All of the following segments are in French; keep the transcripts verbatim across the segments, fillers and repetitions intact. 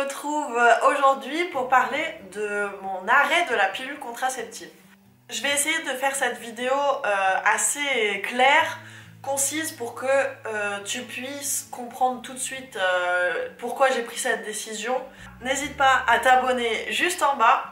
retrouve aujourd'hui pour parler de mon arrêt de la pilule contraceptive. Je vais essayer de faire cette vidéo euh, assez claire, concise pour que euh, tu puisses comprendre tout de suite euh, pourquoi j'ai pris cette décision. N'hésite pas à t'abonner juste en bas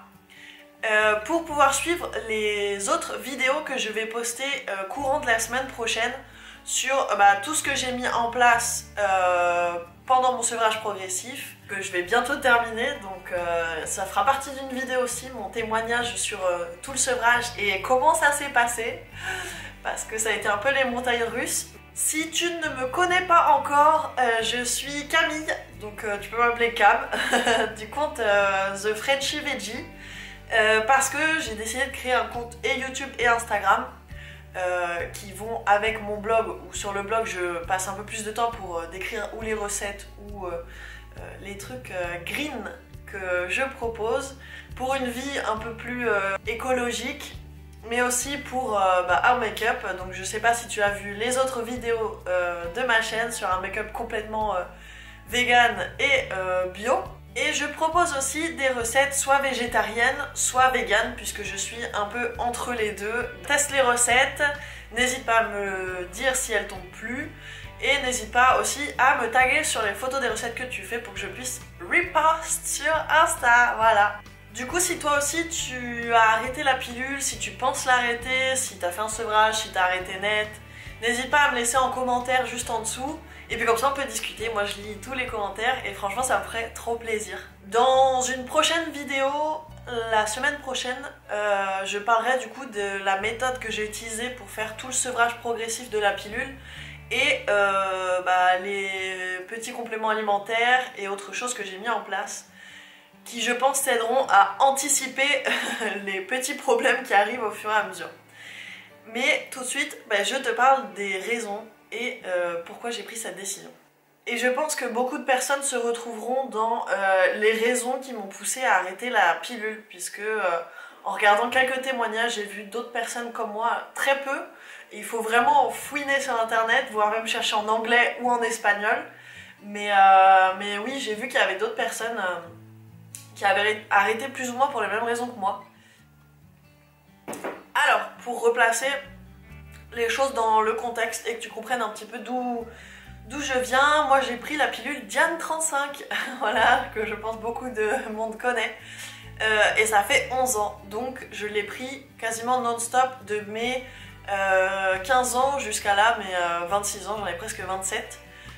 euh, pour pouvoir suivre les autres vidéos que je vais poster euh, courant de la semaine prochaine sur euh, bah, tout ce que j'ai mis en place euh, pendant mon sevrage progressif, que je vais bientôt terminer, donc euh, ça fera partie d'une vidéo aussi, mon témoignage sur euh, tout le sevrage et comment ça s'est passé, parce que ça a été un peu les montagnes russes. Si tu ne me connais pas encore, euh, je suis Camille, donc euh, tu peux m'appeler Cam, du compte euh, The Frenchy Veggie, euh, parce que j'ai décidé de créer un compte et YouTube et Instagram, Euh, qui vont avec mon blog, où sur le blog je passe un peu plus de temps pour euh, décrire ou les recettes ou euh, euh, les trucs euh, green que je propose pour une vie un peu plus euh, écologique, mais aussi pour euh, bah, un make-up. Donc je sais pas si tu as vu les autres vidéos euh, de ma chaîne sur un make-up complètement euh, vegan et euh, bio. Et je propose aussi des recettes soit végétariennes, soit véganes, puisque je suis un peu entre les deux. Teste les recettes, n'hésite pas à me dire si elles t'ont plu, et n'hésite pas aussi à me taguer sur les photos des recettes que tu fais pour que je puisse repost sur Insta, voilà. Du coup, si toi aussi tu as arrêté la pilule, si tu penses l'arrêter, si tu as fait un sevrage, si tu as arrêté net, n'hésite pas à me laisser en commentaire juste en dessous. Et puis comme ça on peut discuter, moi je lis tous les commentaires et franchement ça me ferait trop plaisir. Dans une prochaine vidéo, la semaine prochaine, euh, je parlerai du coup de la méthode que j'ai utilisée pour faire tout le sevrage progressif de la pilule et euh, bah, les petits compléments alimentaires et autres choses que j'ai mis en place qui je pense t'aideront à anticiper les petits problèmes qui arrivent au fur et à mesure. Mais tout de suite, bah, je te parle des raisons et euh, pourquoi j'ai pris cette décision. Et je pense que beaucoup de personnes se retrouveront dans euh, les raisons qui m'ont poussé à arrêter la pilule, puisque euh, en regardant quelques témoignages, j'ai vu d'autres personnes comme moi, très peu. Il faut vraiment fouiner sur internet, voire même chercher en anglais ou en espagnol. Mais, euh, mais oui, j'ai vu qu'il y avait d'autres personnes euh, qui avaient arrêté plus ou moins pour les mêmes raisons que moi. Alors, pour replacer les choses dans le contexte et que tu comprennes un petit peu d'où d'où je viens, moi j'ai pris la pilule Diane trente-cinq, voilà, que je pense beaucoup de monde connaît, euh, et ça fait onze ans, donc je l'ai pris quasiment non-stop de mes euh, quinze ans jusqu'à là, mes euh, vingt-six ans, j'en ai presque vingt-sept,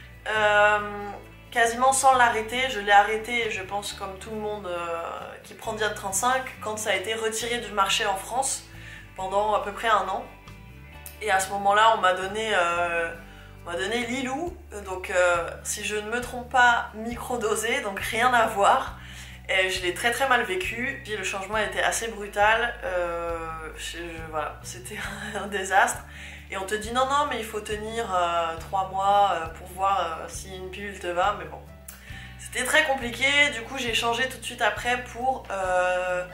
euh, quasiment sans l'arrêter. Je l'ai arrêté, je pense comme tout le monde euh, qui prend Diane trente-cinq, quand ça a été retiré du marché en France, pendant à peu près un an. Et à ce moment-là, on m'a donné, euh, on m'a donné Lilou, donc euh, si je ne me trompe pas, microdosé, donc rien à voir. Et je l'ai très très mal vécu. Puis le changement était assez brutal. Euh, je, je, voilà, c'était un désastre. Et on te dit non non, mais il faut tenir euh, trois mois euh, pour voir euh, si une pilule te va. Mais bon, c'était très compliqué. Du coup, j'ai changé tout de suite après pour euh,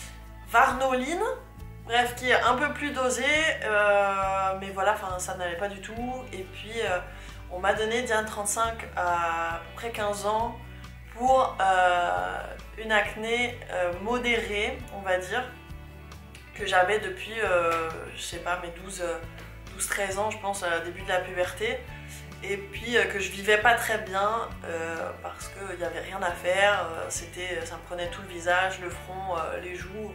Varnoline. Bref, qui est un peu plus dosé, euh, mais voilà, ça n'allait pas du tout. Et puis, euh, on m'a donné Diane trente-cinq à, à peu près quinze ans pour euh, une acné euh, modérée, on va dire, que j'avais depuis, euh, je sais pas, mes douze treize ans, je pense, à début de la puberté. Et puis euh, que je vivais pas très bien euh, parce qu'il n'y avait rien à faire. Euh, c'était, ça me prenait tout le visage, le front, euh, les joues.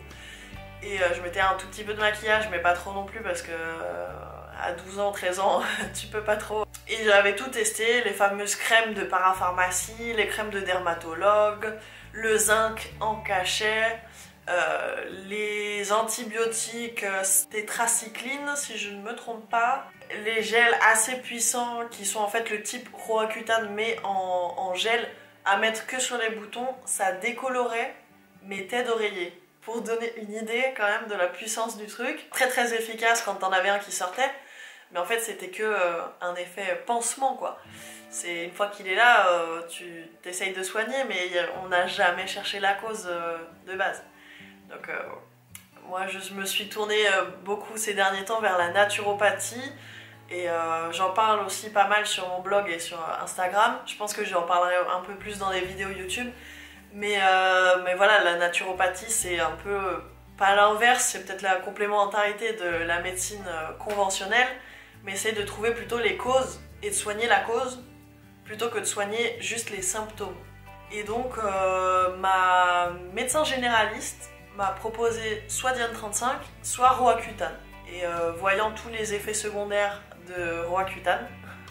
Et euh, je mettais un tout petit peu de maquillage, mais pas trop non plus parce que euh, à douze ans, treize ans, tu peux pas trop. Et j'avais tout testé, les fameuses crèmes de parapharmacie, les crèmes de dermatologue, le zinc en cachet, euh, les antibiotiques euh, tétracycline si je ne me trompe pas, les gels assez puissants qui sont en fait le type Roaccutane mais en, en gel à mettre que sur les boutons, ça décolorait mes têtes d'oreiller. Pour donner une idée quand même de la puissance du truc. Très très efficace quand t'en avais un qui sortait, mais en fait c'était que euh, un effet pansement quoi. C'est une fois qu'il est là, euh, tu t'essayes de soigner, mais on n'a jamais cherché la cause euh, de base. Donc euh, moi je me suis tournée euh, beaucoup ces derniers temps vers la naturopathie, et euh, j'en parle aussi pas mal sur mon blog et sur Instagram. Je pense que j'en parlerai un peu plus dans des vidéos YouTube. Mais, euh, mais voilà, la naturopathie c'est un peu, pas l'inverse, c'est peut-être la complémentarité de la médecine conventionnelle, mais c'est de trouver plutôt les causes et de soigner la cause plutôt que de soigner juste les symptômes. Et donc euh, ma médecin généraliste m'a proposé soit Diane trente-cinq, soit Roaccutane. Et euh, voyant tous les effets secondaires de Roaccutane,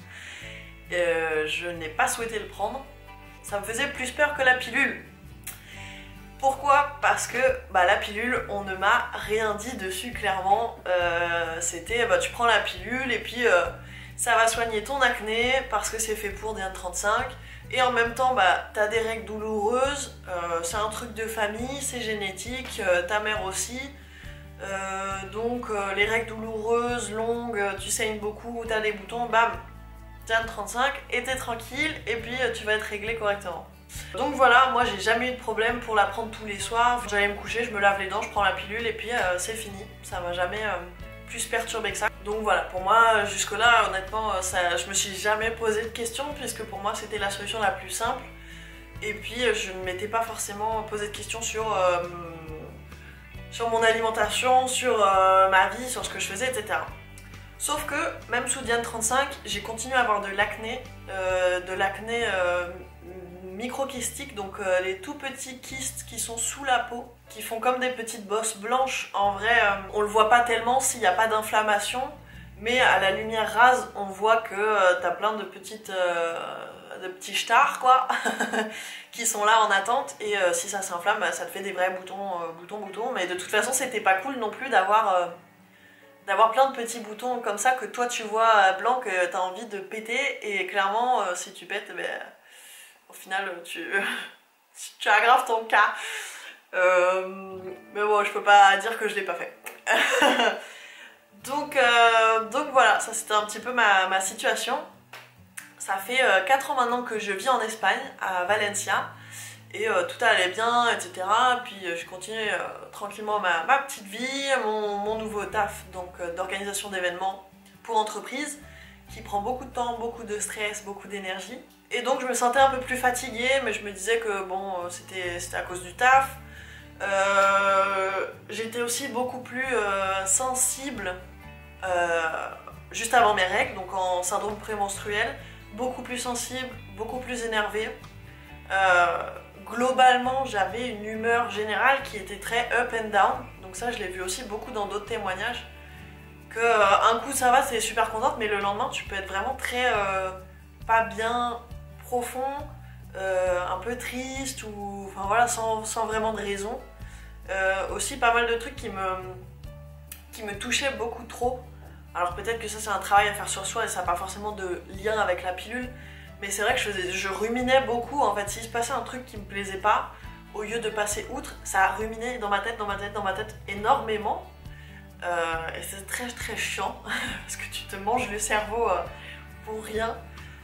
euh, je n'ai pas souhaité le prendre. Ça me faisait plus peur que la pilule. Pourquoi? Parce que bah, la pilule, on ne m'a rien dit dessus clairement. Euh, C'était bah, tu prends la pilule et puis euh, ça va soigner ton acné parce que c'est fait pour Diane trente-cinq. Et en même temps, bah, t'as des règles douloureuses, euh, c'est un truc de famille, c'est génétique, euh, ta mère aussi. Euh, donc euh, les règles douloureuses, longues, tu saignes beaucoup, t'as des boutons, bam, Diane trente-cinq, et t'es tranquille, et puis euh, tu vas être réglé correctement. Donc voilà, moi j'ai jamais eu de problème pour la prendre tous les soirs. J'allais me coucher, je me lave les dents, je prends la pilule, et puis euh, c'est fini. Ça m'a jamais euh, plus perturbé que ça. Donc voilà, pour moi, jusque là, honnêtement, ça, je me suis jamais posé de questions, puisque pour moi c'était la solution la plus simple. Et puis je ne m'étais pas forcément posé de questions sur... Euh, sur mon alimentation, sur euh, ma vie, sur ce que je faisais, et cetera. Sauf que, même sous Diane trente-cinq, j'ai continué à avoir de l'acné, euh, de l'acné euh, microkystique, donc euh, les tout petits kystes qui sont sous la peau, qui font comme des petites bosses blanches. En vrai, euh, on le voit pas tellement s'il n'y a pas d'inflammation, mais à la lumière rase, on voit que euh, t'as plein de petites... Euh, de petits stars quoi qui sont là en attente, et euh, si ça s'inflamme ça te fait des vrais boutons euh, boutons boutons, mais de toute façon c'était pas cool non plus d'avoir euh, d'avoir plein de petits boutons comme ça que toi tu vois euh, blanc, que t'as envie de péter, et clairement euh, si tu pètes, ben, au final tu, tu aggraves ton cas. Euh, mais bon, je peux pas dire que je l'ai pas fait. donc, euh, donc voilà, ça c'était un petit peu ma, ma situation. Ça fait euh, quatre ans maintenant que je vis en Espagne, à Valencia, et euh, tout allait bien, et cetera. Puis euh, je continue euh, tranquillement ma, ma petite vie, mon, mon nouveau taf donc euh, d'organisation d'événements pour entreprise, qui prend beaucoup de temps, beaucoup de stress, beaucoup d'énergie. Et donc je me sentais un peu plus fatiguée, mais je me disais que bon, euh, c'était c'était à cause du taf. Euh, J'étais aussi beaucoup plus euh, sensible euh, juste avant mes règles, donc en syndrome prémenstruel. Beaucoup plus sensible, beaucoup plus énervée. Euh, globalement, j'avais une humeur générale qui était très up and down. Donc ça, je l'ai vu aussi beaucoup dans d'autres témoignages. Que euh, un coup ça va, t'es super contente, mais le lendemain, tu peux être vraiment très euh, pas bien, profond, euh, un peu triste, ou enfin voilà, sans, sans vraiment de raison. Euh, aussi pas mal de trucs qui me, qui me touchaient beaucoup trop. Alors peut-être que ça c'est un travail à faire sur soi et ça n'a pas forcément de lien avec la pilule, mais c'est vrai que je, faisais, je ruminais beaucoup en fait. S'il se passait un truc qui me plaisait pas, au lieu de passer outre, ça a ruminé dans ma tête, dans ma tête, dans ma tête énormément. Euh, et c'est très très chiant parce que tu te manges le cerveau euh, pour rien.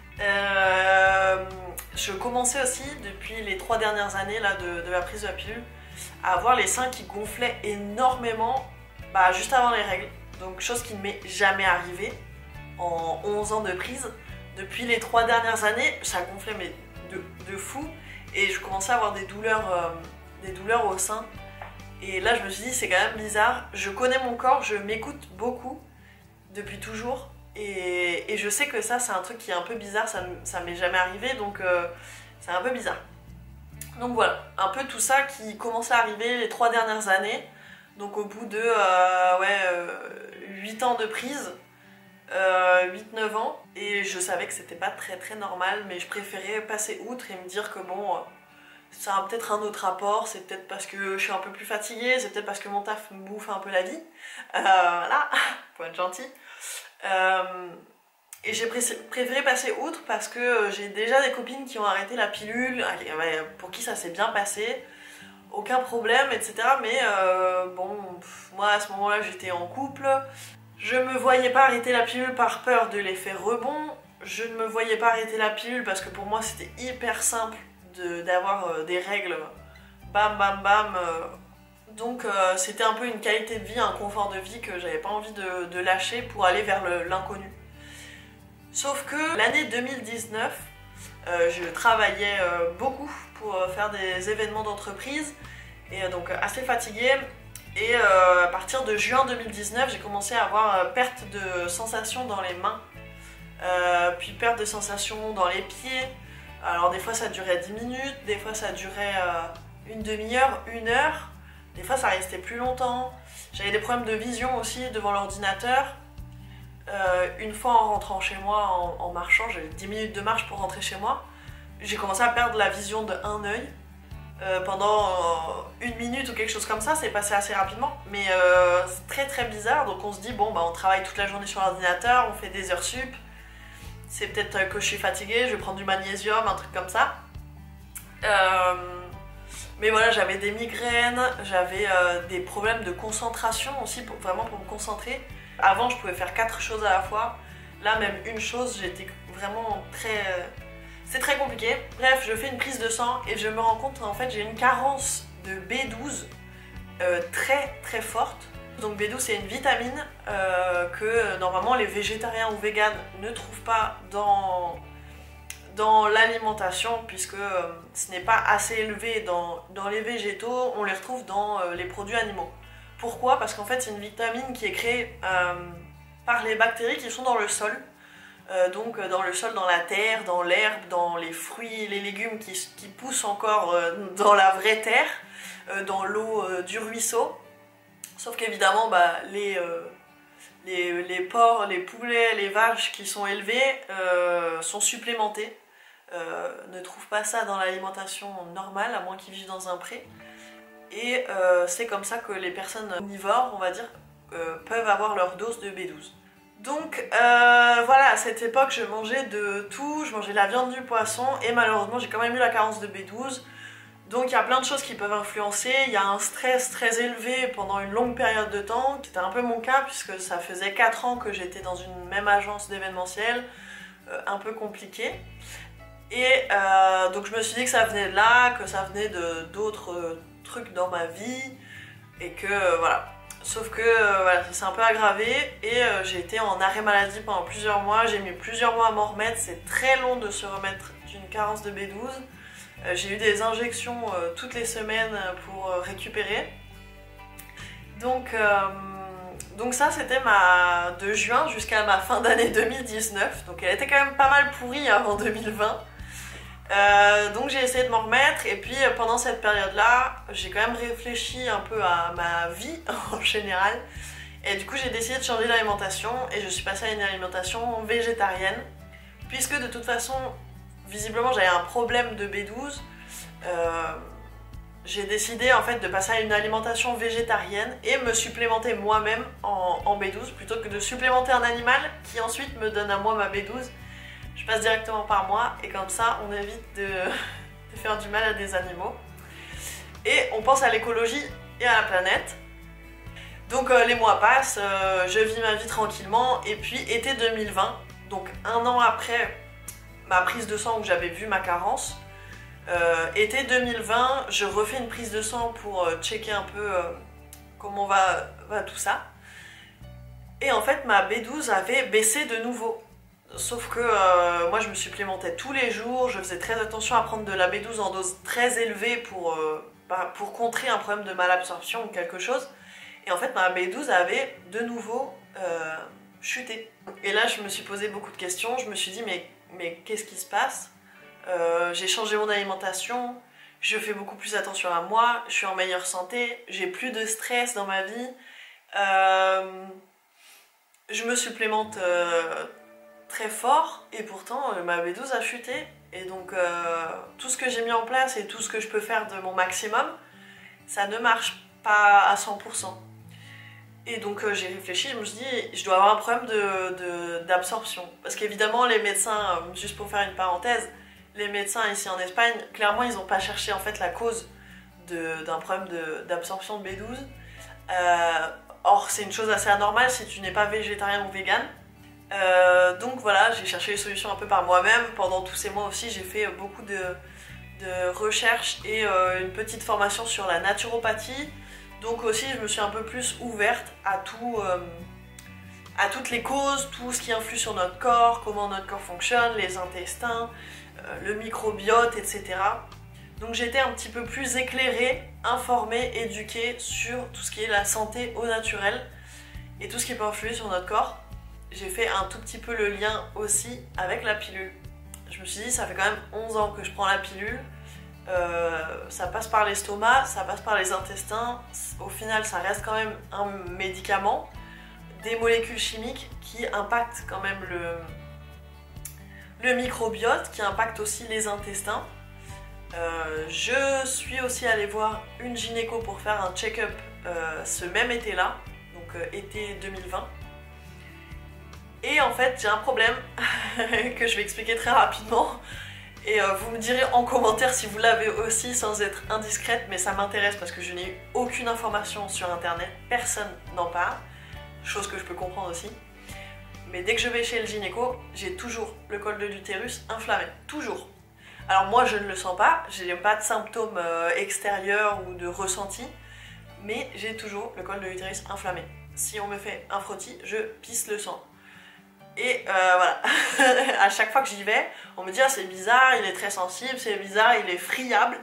Euh, je commençais aussi depuis les trois dernières années là, de, de la prise de la pilule à avoir les seins qui gonflaient énormément bah, juste avant les règles. Donc chose qui ne m'est jamais arrivée en onze ans de prise. Depuis les trois dernières années, ça gonflait mais de, de fou, et je commençais à avoir des douleurs, euh, des douleurs au sein. Et là je me suis dit c'est quand même bizarre, je connais mon corps, je m'écoute beaucoup depuis toujours, et, et je sais que ça c'est un truc qui est un peu bizarre, ça, ça m'est jamais arrivé, donc euh, c'est un peu bizarre. Donc voilà, un peu tout ça qui commençait à arriver les trois dernières années. Donc au bout de euh, ouais, euh, huit ans de prise, euh, huit neuf ans, et je savais que c'était pas très très normal, mais je préférais passer outre et me dire que bon, euh, ça a peut-être un autre rapport, c'est peut-être parce que je suis un peu plus fatiguée, c'est peut-être parce que mon taf me bouffe un peu la vie, euh, voilà, faut être gentil. Euh, et j'ai préféré passer outre parce que j'ai déjà des copines qui ont arrêté la pilule, pour qui ça s'est bien passé. Aucun problème, et cetera. Mais euh, bon, pff, moi à ce moment-là j'étais en couple, je me voyais pas arrêter la pilule par peur de l'effet rebond, je ne me voyais pas arrêter la pilule parce que pour moi c'était hyper simple d'avoir euh, des règles, bam bam bam. Euh, donc euh, c'était un peu une qualité de vie, un confort de vie que j'avais pas envie de, de lâcher pour aller vers l'inconnu. Sauf que l'année deux mille dix-neuf, euh, je travaillais euh, beaucoup pour faire des événements d'entreprise et donc assez fatiguée. Et euh, à partir de juin deux mille dix-neuf, j'ai commencé à avoir euh, perte de sensation dans les mains, euh, puis perte de sensation dans les pieds. Alors des fois ça durait dix minutes, des fois ça durait euh, une demi-heure, une heure, des fois ça restait plus longtemps. J'avais des problèmes de vision aussi devant l'ordinateur. Euh, une fois en rentrant chez moi, en, en marchant, j'avais dix minutes de marche pour rentrer chez moi, j'ai commencé à perdre la vision de un œil. Euh, pendant euh, une minute ou quelque chose comme ça, c'est passé assez rapidement, mais euh, c'est très très bizarre. Donc on se dit bon bah on travaille toute la journée sur l'ordinateur, on fait des heures sup, c'est peut-être que je suis fatiguée, je vais prendre du magnésium, un truc comme ça. Euh, mais voilà, j'avais des migraines, j'avais euh, des problèmes de concentration aussi, pour, vraiment pour me concentrer. Avant je pouvais faire quatre choses à la fois, là même une chose, j'étais vraiment très... Euh, C'est très compliqué. Bref, je fais une prise de sang et je me rends compte en fait j'ai une carence de B douze euh, très très forte. Donc B douze c'est une vitamine euh, que normalement les végétariens ou véganes ne trouvent pas dans, dans l'alimentation puisque euh, ce n'est pas assez élevé dans, dans les végétaux, on les retrouve dans euh, les produits animaux. Pourquoi? Parce qu'en fait c'est une vitamine qui est créée euh, par les bactéries qui sont dans le sol. Euh, donc dans le sol, dans la terre, dans l'herbe, dans les fruits, les légumes qui, qui poussent encore euh, dans la vraie terre, euh, dans l'eau euh, du ruisseau. Sauf qu'évidemment, bah, les, euh, les, les porcs, les poulets, les vaches qui sont élevés euh, sont supplémentés, euh, ne trouvent pas ça dans l'alimentation normale, à moins qu'ils vivent dans un pré. Et euh, c'est comme ça que les personnes omnivores, on va dire, euh, peuvent avoir leur dose de B douze. Donc euh, voilà, à cette époque je mangeais de tout, je mangeais de la viande, du poisson et malheureusement j'ai quand même eu la carence de B douze. Donc il y a plein de choses qui peuvent influencer, il y a un stress très élevé pendant une longue période de temps, qui était un peu mon cas puisque ça faisait quatre ans que j'étais dans une même agence d'événementiel, euh, un peu compliqué. Et euh, donc je me suis dit que ça venait de là, que ça venait de d'autres euh, trucs dans ma vie et que euh, voilà. Sauf que euh, voilà, ça s'est un peu aggravé et euh, j'ai été en arrêt maladie pendant plusieurs mois, j'ai mis plusieurs mois à m'en remettre, c'est très long de se remettre d'une carence de B douze. Euh, j'ai eu des injections euh, toutes les semaines pour euh, récupérer. Donc, euh, donc ça c'était ma de juin jusqu'à ma fin d'année deux mille dix-neuf, donc elle était quand même pas mal pourrie avant deux mille vingt. Euh, donc j'ai essayé de m'en remettre et puis pendant cette période là j'ai quand même réfléchi un peu à ma vie en général et du coup j'ai décidé de changer d'alimentation et je suis passée à une alimentation végétarienne puisque de toute façon visiblement j'avais un problème de B douze. euh, j'ai décidé en fait de passer à une alimentation végétarienne et me supplémenter moi-même en, en B douze plutôt que de supplémenter un animal qui ensuite me donne à moi ma B douze. Je passe directement par moi et comme ça on évite de, de faire du mal à des animaux. Et on pense à l'écologie et à la planète. Donc euh, les mois passent, euh, je vis ma vie tranquillement et puis été deux mille vingt, donc un an après ma prise de sang où j'avais vu ma carence, euh, été deux mille vingt, je refais une prise de sang pour euh, checker un peu euh, comment va, va tout ça. Et en fait ma B douze avait baissé de nouveau. Sauf que euh, moi je me supplémentais tous les jours, je faisais très attention à prendre de la B douze en dose très élevée pour, euh, bah, pour contrer un problème de malabsorption ou quelque chose. Et en fait ma B douze avait de nouveau euh, chuté. Et là je me suis posé beaucoup de questions, je me suis dit mais, mais qu'est-ce qui se passe? euh, J'ai changé mon alimentation, je fais beaucoup plus attention à moi, je suis en meilleure santé, j'ai plus de stress dans ma vie, euh, je me supplémente... Euh, très fort et pourtant euh, ma B douze a chuté et donc euh, tout ce que j'ai mis en place et tout ce que je peux faire de mon maximum ça ne marche pas à cent pour cent et donc euh, j'ai réfléchi, je me suis dit je dois avoir un problème de, de, d'absorption parce qu'évidemment les médecins, juste pour faire une parenthèse, les médecins ici en Espagne clairement ils n'ont pas cherché en fait la cause d'un problème d'absorption de, de B douze. euh, or c'est une chose assez anormale si tu n'es pas végétarien ou vegan. Euh, donc voilà, j'ai cherché les solutions un peu par moi-même. Pendant tous ces mois aussi, j'ai fait beaucoup de, de recherches et euh, une petite formation sur la naturopathie. Donc aussi, je me suis un peu plus ouverte à, tout, euh, à toutes les causes, tout ce qui influe sur notre corps, comment notre corps fonctionne, les intestins, euh, le microbiote, et cetera. Donc j'ai été un petit peu plus éclairée, informée, éduquée sur tout ce qui est la santé au naturel et tout ce qui peut influer sur notre corps. J'ai fait un tout petit peu le lien aussi avec la pilule. Je me suis dit, ça fait quand même onze ans que je prends la pilule. Euh, ça passe par l'estomac, ça passe par les intestins. Au final, ça reste quand même un médicament, des molécules chimiques qui impactent quand même le, le microbiote, qui impactent aussi les intestins. Euh, je suis aussi allée voir une gynéco pour faire un check-up euh, ce même été-là, donc euh, été deux mille vingt. Et en fait, j'ai un problème que je vais expliquer très rapidement. Et euh, vous me direz en commentaire si vous l'avez aussi sans être indiscrète, mais ça m'intéresse parce que je n'ai eu aucune information sur internet, personne n'en parle, chose que je peux comprendre aussi. Mais dès que je vais chez le gynéco, j'ai toujours le col de l'utérus inflammé, toujours. Alors moi je ne le sens pas, j'ai pas de symptômes euh, extérieurs ou de ressenti, mais j'ai toujours le col de l'utérus inflammé. Si on me fait un frottis, je pisse le sang. Et euh, voilà, à chaque fois que j'y vais, on me dit ah, c'est bizarre, il est très sensible, c'est bizarre, il est friable.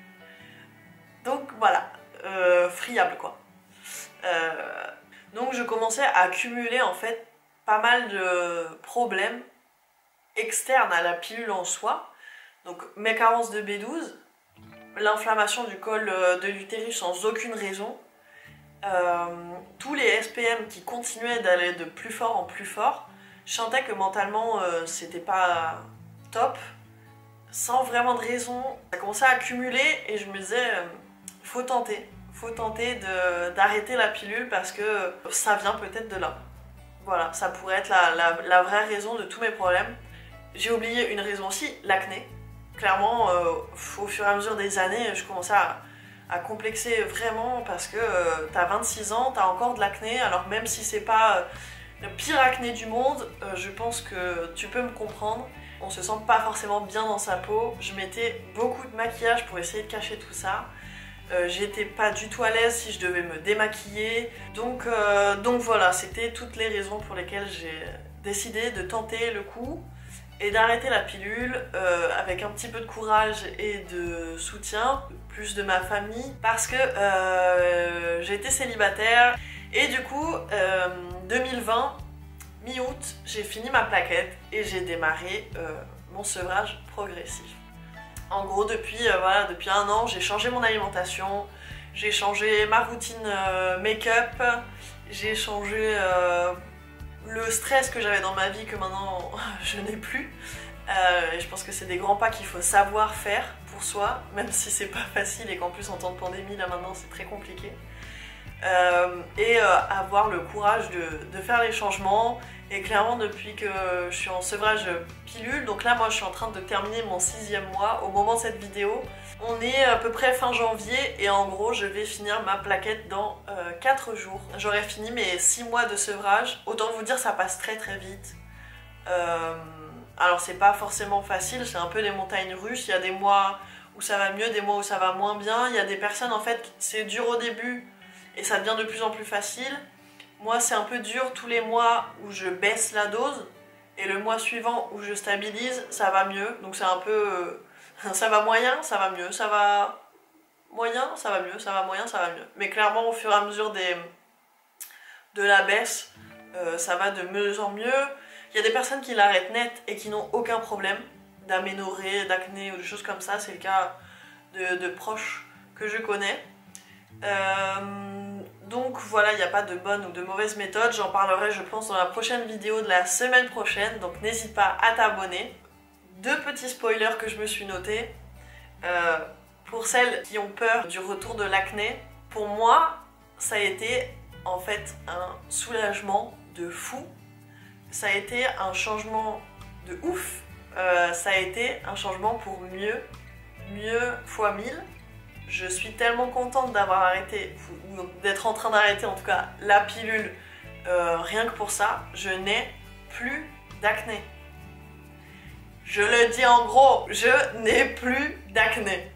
Donc voilà, euh, friable quoi. Euh, donc je commençais à accumuler en fait pas mal de problèmes externes à la pilule en soi. Donc mes carences de B douze, l'inflammation du col de l'utérus sans aucune raison, euh, tous les S P M qui continuaient d'aller de plus fort en plus fort. Je sentais que mentalement euh, c'était pas top, sans vraiment de raison. Ça commençait à accumuler et je me disais, euh, faut tenter, faut tenter d'arrêter la pilule parce que ça vient peut-être de là. Voilà, ça pourrait être la, la, la vraie raison de tous mes problèmes. J'ai oublié une raison aussi, l'acné. Clairement, euh, au fur et à mesure des années, je commençais à, à complexer vraiment parce que euh, t'as vingt-six ans, t'as encore de l'acné, alors même si c'est pas... Euh, le pire acné du monde, euh, je pense que tu peux me comprendre. On se sent pas forcément bien dans sa peau. Je mettais beaucoup de maquillage pour essayer de cacher tout ça. Euh, J'étais pas du tout à l'aise si je devais me démaquiller. Donc, euh, donc voilà, c'était toutes les raisons pour lesquelles j'ai décidé de tenter le coup et d'arrêter la pilule euh, avec un petit peu de courage et de soutien, plus de ma famille, parce que euh, j'étais célibataire. Et du coup, euh, deux mille vingt, mi-août, j'ai fini ma plaquette et j'ai démarré euh, mon sevrage progressif. En gros, depuis, euh, voilà, depuis un an, j'ai changé mon alimentation, j'ai changé ma routine euh, make-up, j'ai changé euh, le stress que j'avais dans ma vie que maintenant je n'ai plus. Euh, et je pense que c'est des grands pas qu'il faut savoir faire pour soi, même si c'est pas facile et qu'en plus en temps de pandémie, là maintenant, c'est très compliqué. Euh, et euh, avoir le courage de, de faire les changements. Et clairement depuis que je suis en sevrage pilule, donc là moi je suis en train de terminer mon sixième mois au moment de cette vidéo. On est à peu près fin janvier et en gros je vais finir ma plaquette dans euh, quatre jours. J'aurai fini mes six mois de sevrage. Autant vous dire ça passe très très vite. Euh, alors c'est pas forcément facile, c'est un peu des montagnes russes. Il y a des mois où ça va mieux, des mois où ça va moins bien. Il y a des personnes en fait, c'est dur au début et ça devient de plus en plus facile. Moi, c'est un peu dur tous les mois où je baisse la dose et le mois suivant où je stabilise, ça va mieux. Donc c'est un peu... ça va moyen, ça va mieux, ça va moyen, ça va mieux, ça va moyen, ça va mieux. Mais clairement, au fur et à mesure des... de la baisse, euh, ça va de mieux en mieux. Il y a des personnes qui l'arrêtent net et qui n'ont aucun problème d'aménorrhée, d'acné ou de choses comme ça. C'est le cas de, de proches que je connais. Euh, donc voilà, il n'y a pas de bonne ou de mauvaise méthode, j'en parlerai je pense dans la prochaine vidéo de la semaine prochaine, donc n'hésite pas à t'abonner. Deux petits spoilers que je me suis notés. Euh, pour celles qui ont peur du retour de l'acné, pour moi ça a été en fait un soulagement de fou, ça a été un changement de ouf, euh, ça a été un changement pour mieux, mieux fois mille. Je suis tellement contente d'avoir arrêté, ou d'être en train d'arrêter en tout cas la pilule, euh, rien que pour ça, je n'ai plus d'acné. Je le dis en gros, je n'ai plus d'acné.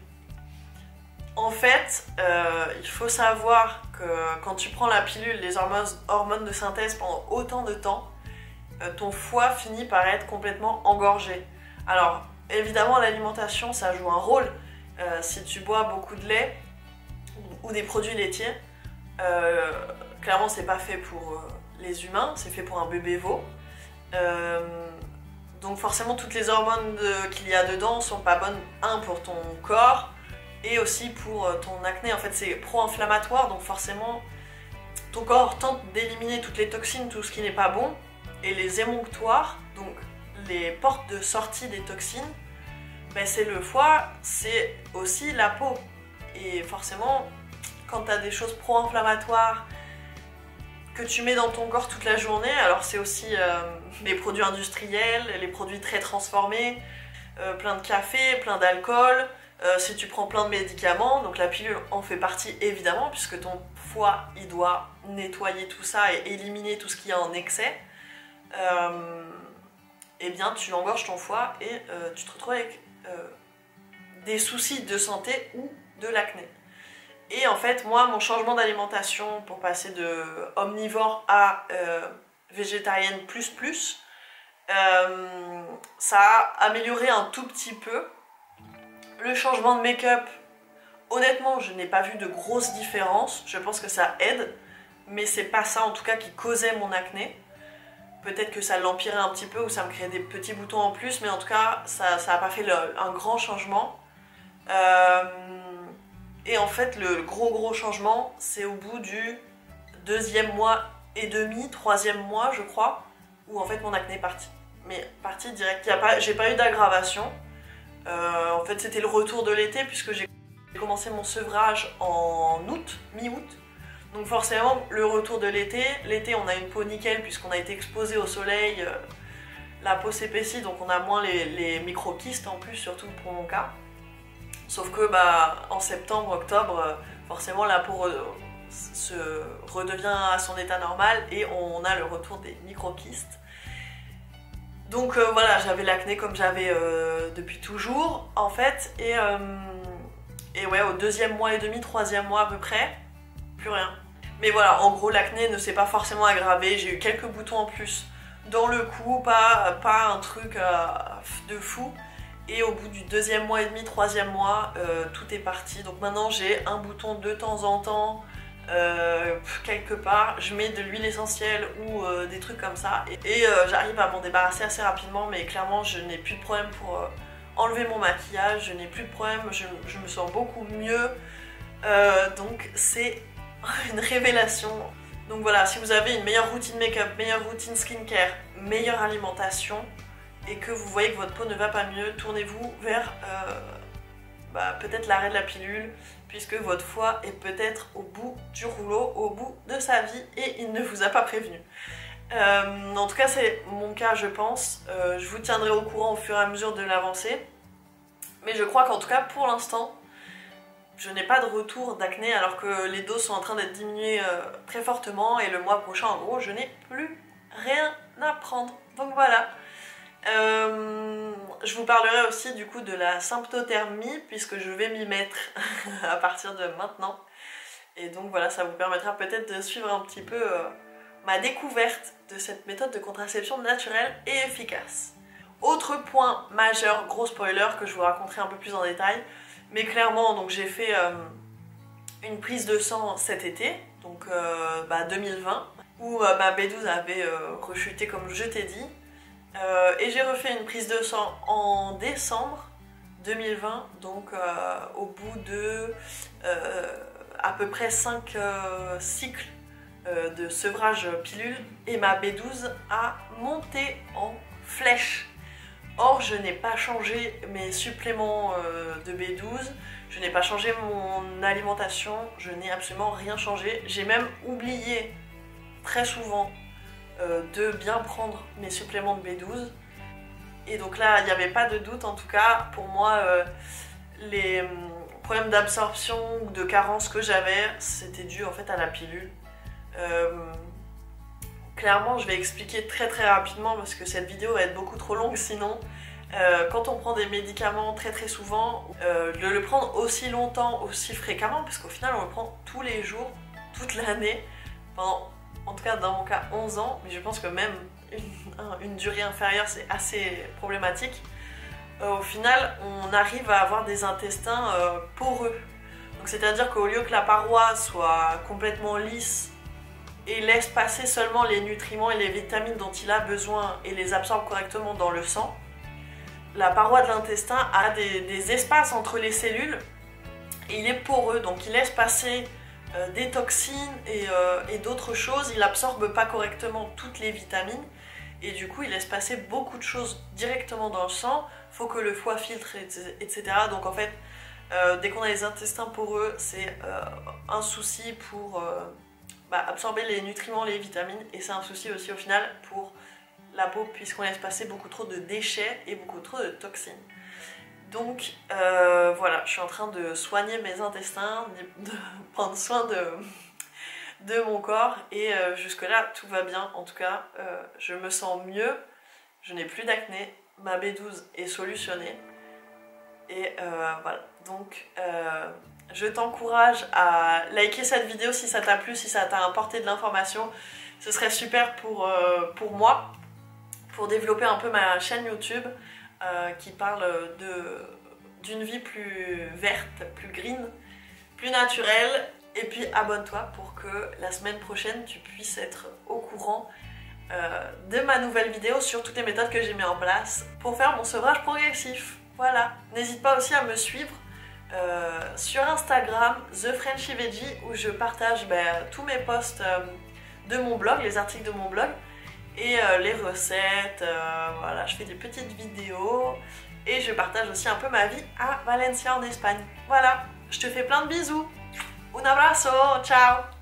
En fait, euh, il faut savoir que quand tu prends la pilule, les hormones, hormones de synthèse pendant autant de temps, euh, ton foie finit par être complètement engorgé. Alors, évidemment, l'alimentation, ça joue un rôle. Euh, si tu bois beaucoup de lait ou des produits laitiers, euh, clairement c'est pas fait pour euh, les humains, c'est fait pour un bébé veau. Euh, donc forcément toutes les hormones qu'il y a dedans sont pas bonnes, un, pour ton corps et aussi pour euh, ton acné. En fait c'est pro-inflammatoire, donc forcément ton corps tente d'éliminer toutes les toxines, tout ce qui n'est pas bon, et les émonctoires, donc les portes de sortie des toxines, ben c'est le foie, c'est aussi la peau. Et forcément, quand tu as des choses pro-inflammatoires que tu mets dans ton corps toute la journée, alors c'est aussi euh, les produits industriels, les produits très transformés, euh, plein de café, plein d'alcool, euh, si tu prends plein de médicaments, donc la pilule en fait partie évidemment, puisque ton foie il doit nettoyer tout ça et éliminer tout ce qu'il y a en excès, euh, eh bien tu engorges ton foie et euh, tu te retrouves avec euh, des soucis de santé ou de l'acné. Et en fait, moi, mon changement d'alimentation pour passer de omnivore à euh, végétarienne plus plus, euh, ça a amélioré un tout petit peu. Le changement de make-up, honnêtement, je n'ai pas vu de grosses différences. Je pense que ça aide, mais c'est pas ça en tout cas qui causait mon acné. Peut-être que ça l'empirait un petit peu ou ça me créait des petits boutons en plus, mais en tout cas, ça n'a pas fait le, un grand changement. Euh, et en fait, le gros gros changement, c'est au bout du deuxième mois et demi, troisième mois, je crois, où en fait mon acné est parti. Mais parti direct. J'ai pas eu d'aggravation. Euh, en fait, c'était le retour de l'été puisque j'ai commencé mon sevrage en août, mi-août. Donc forcément, le retour de l'été, l'été on a une peau nickel puisqu'on a été exposé au soleil, euh, la peau s'épaissit donc on a moins les, les micro-kystes en plus, surtout pour mon cas. Sauf que bah, en septembre, octobre, forcément la peau re se redevient à son état normal et on a le retour des micro-kystes. Donc euh, voilà, j'avais l'acné comme j'avais euh, depuis toujours en fait, et, euh, et ouais, au deuxième mois et demi, troisième mois à peu près, plus rien. Mais voilà, en gros l'acné ne s'est pas forcément aggravé, j'ai eu quelques boutons en plus dans le cou, pas, pas un truc euh, de fou. Et au bout du deuxième mois et demi, troisième mois, euh, tout est parti. Donc maintenant j'ai un bouton de temps en temps, euh, quelque part, je mets de l'huile essentielle ou euh, des trucs comme ça. Et, et euh, j'arrive à m'en débarrasser assez rapidement, mais clairement je n'ai plus de problème pour euh, enlever mon maquillage, je n'ai plus de problème, je, je me sens beaucoup mieux. Euh, donc c'est une révélation. Donc voilà, si vous avez une meilleure routine make-up, meilleure routine skincare, meilleure alimentation, et que vous voyez que votre peau ne va pas mieux, tournez-vous vers euh, bah, peut-être l'arrêt de la pilule, puisque votre foie est peut-être au bout du rouleau, au bout de sa vie, et il ne vous a pas prévenu. Euh, en tout cas, c'est mon cas, je pense. Euh, je vous tiendrai au courant au fur et à mesure de l'avancée. Mais je crois qu'en tout cas, pour l'instant, je n'ai pas de retour d'acné, alors que les doses sont en train d'être diminuées euh, très fortement, et le mois prochain, en gros, je n'ai plus rien à prendre. Donc voilà. Euh, je vous parlerai aussi du coup de la symptothermie puisque je vais m'y mettre à partir de maintenant, et donc voilà, ça vous permettra peut-être de suivre un petit peu euh, ma découverte de cette méthode de contraception naturelle et efficace. Autre point majeur, gros spoiler que je vous raconterai un peu plus en détail, mais clairement donc j'ai fait euh, une prise de sang cet été, donc euh, bah, deux mille vingt, où euh, ma B douze avait euh, rechuté comme je t'ai dit. Euh, et j'ai refait une prise de sang en décembre deux mille vingt, donc euh, au bout de euh, à peu près cinq euh, cycles euh, de sevrage pilule, et ma B douze a monté en flèche. Or, je n'ai pas changé mes suppléments euh, de B douze, je n'ai pas changé mon alimentation, je n'ai absolument rien changé. J'ai même oublié très souvent Euh, de bien prendre mes suppléments de B douze, et donc là il n'y avait pas de doute, en tout cas pour moi euh, les euh, problèmes d'absorption ou de carence que j'avais, c'était dû en fait à la pilule. Euh, clairement je vais expliquer très très rapidement parce que cette vidéo va être beaucoup trop longue sinon. Euh, quand on prend des médicaments très très souvent, euh, de le prendre aussi longtemps, aussi fréquemment, parce qu'au final on le prend tous les jours, toute l'année, pendant en tout cas dans mon cas onze ans, mais je pense que même une, une durée inférieure c'est assez problématique. euh, au final on arrive à avoir des intestins euh, poreux. Donc c'est-à-dire qu'au lieu que la paroi soit complètement lisse et laisse passer seulement les nutriments et les vitamines dont il a besoin et les absorbe correctement dans le sang, la paroi de l'intestin a des, des espaces entre les cellules et il est poreux, donc il laisse passer euh, des toxines et, euh, et d'autres choses, il absorbe pas correctement toutes les vitamines et du coup il laisse passer beaucoup de choses directement dans le sang, faut que le foie filtre, et cetera. Donc en fait, euh, dès qu'on a les intestins poreux, c'est euh, un souci pour euh, bah, absorber les nutriments, les vitamines, et c'est un souci aussi au final pour la peau puisqu'on laisse passer beaucoup trop de déchets et beaucoup trop de toxines. Donc euh, voilà, je suis en train de soigner mes intestins, de prendre soin de, de mon corps et euh, jusque là tout va bien. En tout cas, euh, je me sens mieux, je n'ai plus d'acné, ma B douze est solutionnée et euh, voilà. Donc euh, je t'encourage à liker cette vidéo si ça t'a plu, si ça t'a apporté de l'information. Ce serait super pour, euh, pour moi, pour développer un peu ma chaîne YouTube euh, qui parle d'une vie plus verte, plus green, plus naturelle. Et puis abonne-toi pour que la semaine prochaine tu puisses être au courant euh, de ma nouvelle vidéo sur toutes les méthodes que j'ai mis en place pour faire mon sevrage progressif. Voilà, n'hésite pas aussi à me suivre euh, sur Instagram, The Frenchy Veggie, où je partage ben, tous mes posts euh, de mon blog, les articles de mon blog, et euh, les recettes, euh, voilà, je fais des petites vidéos, et je partage aussi un peu ma vie à Valencia en Espagne. Voilà, je te fais plein de bisous, un abrazo, ciao!